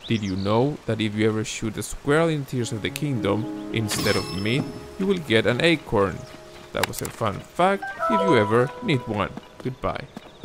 Did you know that if you ever shoot a squirrel in Tears of the Kingdom instead of meat, you will get an acorn? That was a fun fact if you ever need one. Goodbye.